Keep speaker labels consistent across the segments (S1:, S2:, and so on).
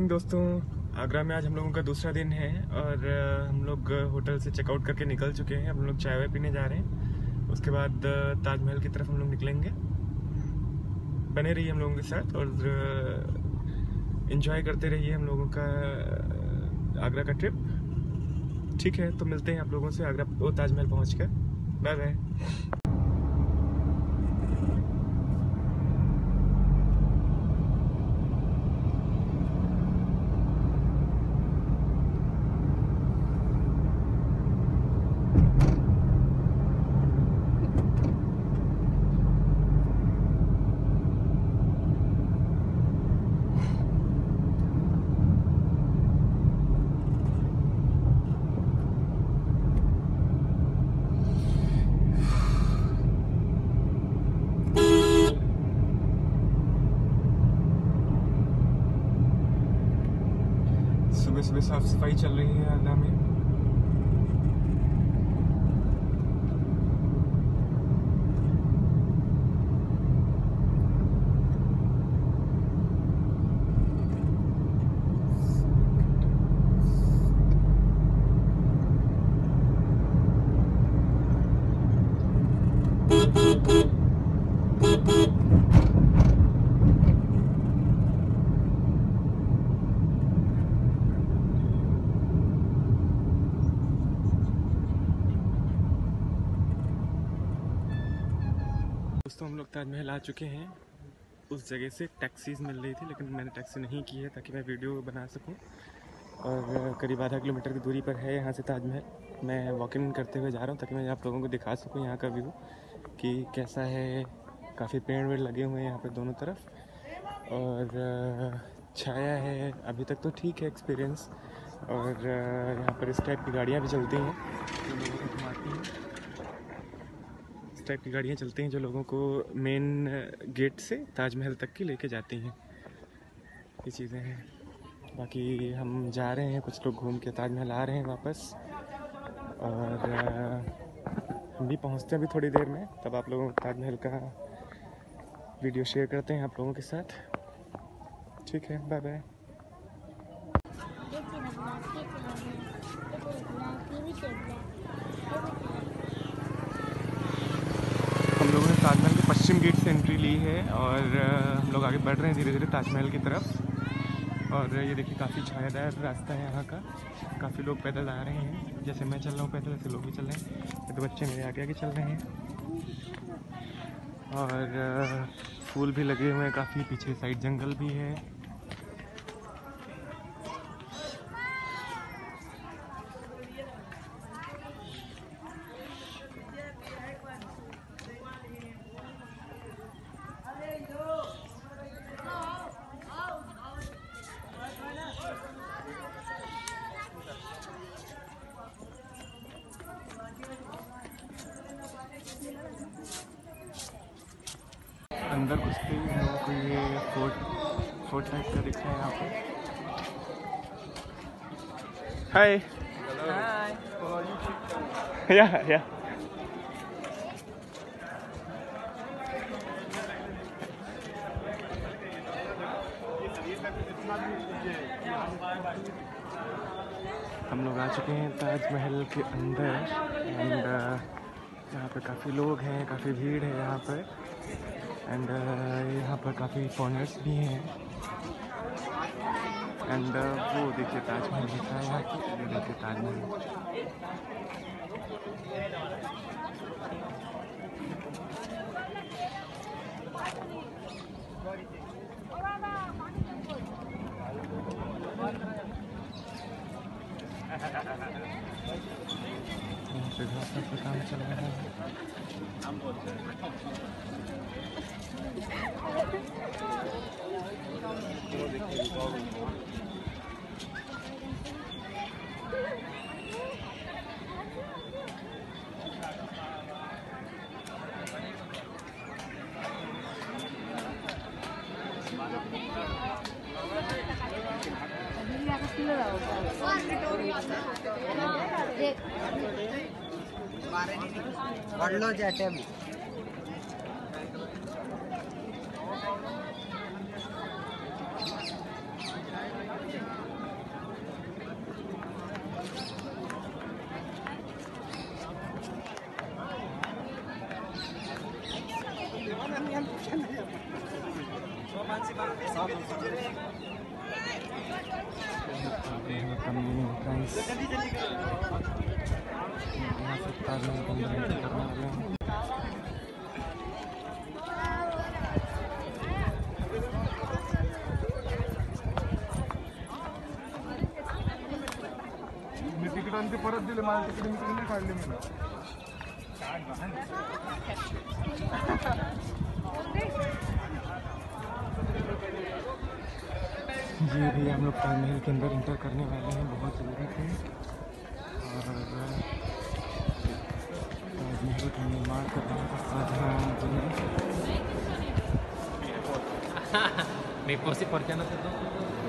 S1: Morning दोस्तों। आगरा में आज हम लोगों का दूसरा दिन है और हम लोग होटल से चेकआउट करके निकल चुके हैं। हम लोग चाय वाय पीने जा रहे हैं। उसके बाद ताजमहल की तरफ हम लोग निकलेंगे। बने रहिए हम लोगों के साथ और एंजॉय करते रहिए हम लोगों का आगरा का ट्रिप। ठीक है, तो मिलते हैं आप लोगों से आगरा ताजमहल पहुँचकर। Bye bye. सुबह सुबह साफ सफाई चल रही है आगरा में। दोस्तों हम लोग ताजमहल आ चुके हैं। उस जगह से टैक्सीज मिल रही थी लेकिन मैंने टैक्सी नहीं की है ताकि मैं वीडियो बना सकूं। और करीब आधा किलोमीटर की दूरी पर है यहाँ से ताजमहल। मैं वॉकिंग करते हुए जा रहा हूँ ताकि मैं आप लोगों को दिखा सकूँ यहाँ का व्यू कि कैसा है। काफ़ी पेड़ वेड़ लगे हुए हैं यहाँ पर दोनों तरफ और छाया है। अभी तक तो ठीक है एक्सपीरियंस। और यहाँ पर इस टाइप की गाड़ियाँ भी चलती हैं जो लोगों को घुमाती हैं। टाइप की गाड़ियाँ चलती हैं जो लोगों को मेन गेट से ताजमहल तक की लेके जाती हैं। ये चीज़ें हैं। बाकी हम जा रहे हैं, कुछ लोग घूम के ताजमहल आ रहे हैं वापस। और हम भी पहुँचते हैं अभी थोड़ी देर में, तब आप लोगों को ताजमहल का वीडियो शेयर करते हैं आप लोगों के साथ। ठीक है, बाय बाय। हम लोगों ने ताजमहल के पश्चिम गेट से एंट्री ली है और हम लोग आगे बढ़ रहे हैं धीरे धीरे ताजमहल की तरफ। और ये देखिए काफ़ी छायादार रास्ता है यहाँ का। काफ़ी लोग पैदल आ रहे हैं, जैसे मैं चल रहा हूँ पैदल ऐसे लोग भी चल रहे हैं। तो बच्चे मेरे आगे आगे चल रहे हैं और फूल भी लगे हुए हैं काफ़ी। पीछे साइड जंगल भी है। अंदर कुछ भी लोगों को ये फोर्ट टाइप का दिख रहा है यहाँ पे। हाय या हम लोग आ चुके हैं ताजमहल के अंदर। एंड यहाँ पे काफ़ी लोग हैं, काफ़ी भीड़ है यहाँ पर। एंड यहाँ पर काफ़ी फॉरेनर्स भी हैं। एंड वो देखिए ताजमहल दिख रहा है यहाँ पे। ये देखिए ताजमहल। यहाँ पे घर का काम चल रहा है।
S2: बढ़लो जाते भी मी तिकिटांचे परत दिले, मला तिकीट मी तिकडे काढले मी.
S1: ये भी हम लोग ताजमहल के अंदर इंटर करने वाले हैं, बहुत ज़रूरी थे। और ताजमहल का निर्माण करने का साधन
S3: Mi esposa, ¿por qué no te toca?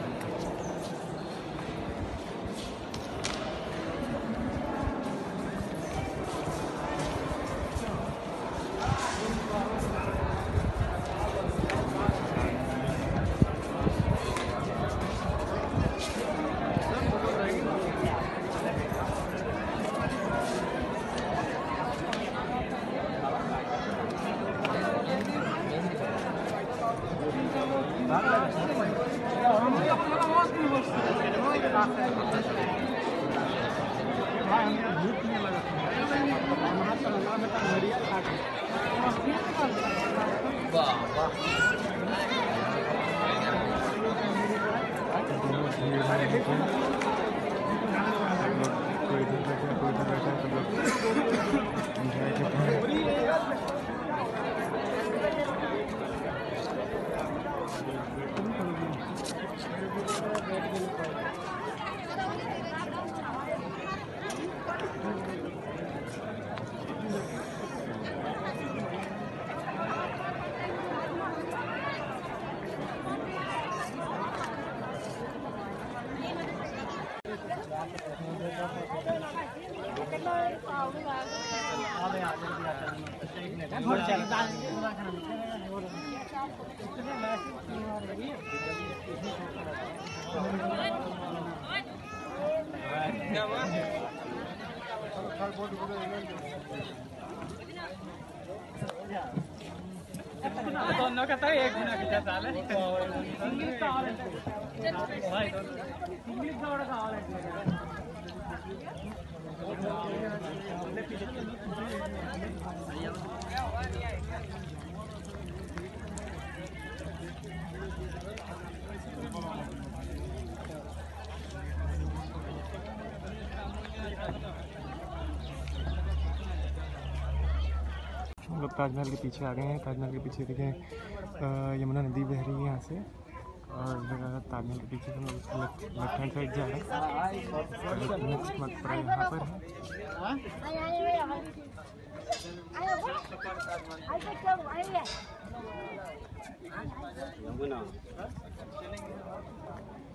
S3: दोनों का तो एक गुना कितना साल है इंग्लिश का और भाई इंग्लिश का बड़ा सवाल है
S1: हम लोग ताजमहल के पीछे आ गए हैं। ताजमहल के पीछे देखें यमुना नदी बह रही है यहाँ से, और ताजमहल के पीछे हम लोग लेफ्ट हैंड साइड जा रहे हैं। नेक्स्ट मकबरा यहाँ पर है।